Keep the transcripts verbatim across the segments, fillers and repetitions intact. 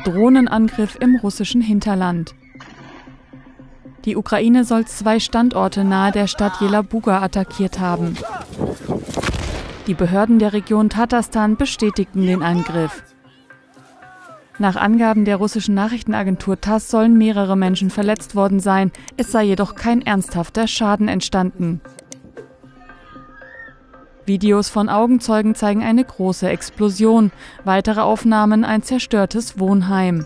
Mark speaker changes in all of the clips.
Speaker 1: Drohnenangriff im russischen Hinterland. Die Ukraine soll zwei Standorte nahe der Stadt Jelabuga attackiert haben. Die Behörden der Region Tatarstan bestätigten den Angriff. Nach Angaben der russischen Nachrichtenagentur TASS sollen mehrere Menschen verletzt worden sein, es sei jedoch kein ernsthafter Schaden entstanden. Videos von Augenzeugen zeigen eine große Explosion, weitere Aufnahmen ein zerstörtes Wohnheim.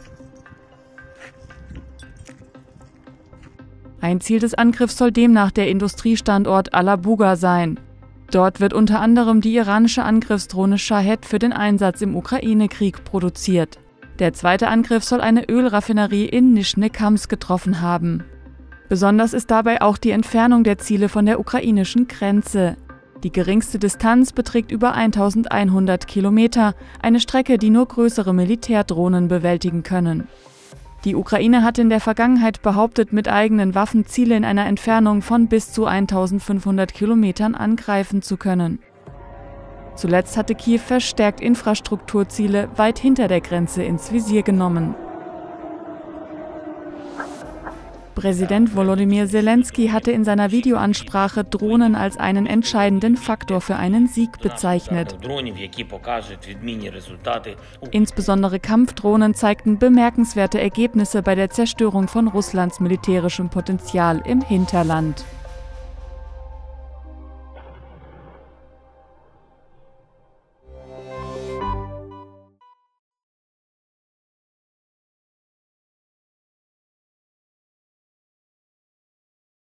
Speaker 1: Ein Ziel des Angriffs soll demnach der Industriestandort Alabuga sein. Dort wird unter anderem die iranische Angriffsdrohne Shahed für den Einsatz im Ukraine-Krieg produziert. Der zweite Angriff soll eine Ölraffinerie in Nischne-Kams getroffen haben. Besonders ist dabei auch die Entfernung der Ziele von der ukrainischen Grenze. Die geringste Distanz beträgt über eintausendeinhundert Kilometer, eine Strecke, die nur größere Militärdrohnen bewältigen können. Die Ukraine hat in der Vergangenheit behauptet, mit eigenen Waffen Ziele in einer Entfernung von bis zu eintausendfünfhundert Kilometern angreifen zu können. Zuletzt hatte Kiew verstärkt Infrastrukturziele weit hinter der Grenze ins Visier genommen. Präsident Volodymyr Zelensky hatte in seiner Videoansprache Drohnen als einen entscheidenden Faktor für einen Sieg bezeichnet. Insbesondere Kampfdrohnen zeigten bemerkenswerte Ergebnisse bei der Zerstörung von Russlands militärischem Potenzial im Hinterland.